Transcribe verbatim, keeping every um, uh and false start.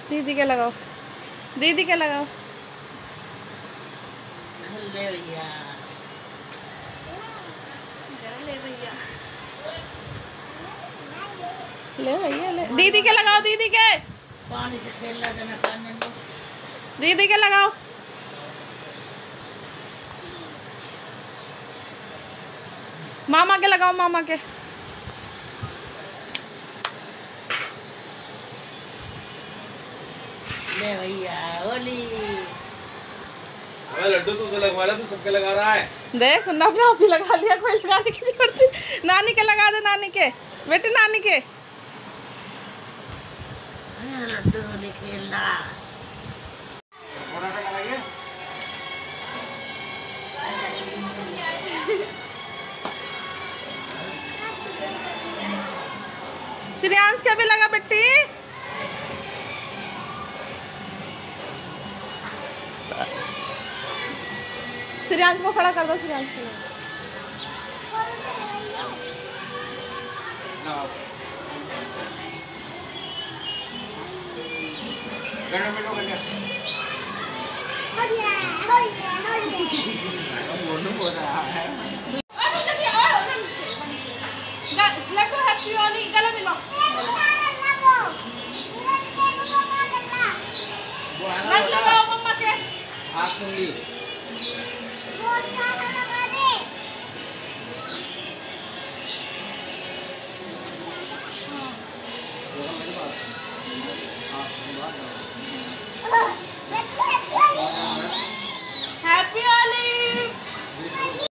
दीदी के लगाओ, दीदी के लगाओ। ले भैया, ले भैया, ले भैया ले। दीदी के लगाओ, दीदी के। पानी से खेल रहा था पानी में। दीदी के लगाओ। मामा के लगाओ, मामा के। ले भैया होली। अरे लड्डू तू तो लगवा रहा, तू सबके लगा रहा है। देख ना, अपने आप ही लगा लिया, कोई लगाने की जरूरत नहीं। नानी के लगा दे, नानी के बेटे, नानी के। लड्डू होली खेलना। श्रेयांश के भी लगा बेटी। श्रेयांश को खड़ा कर दो, श्रेयांश को।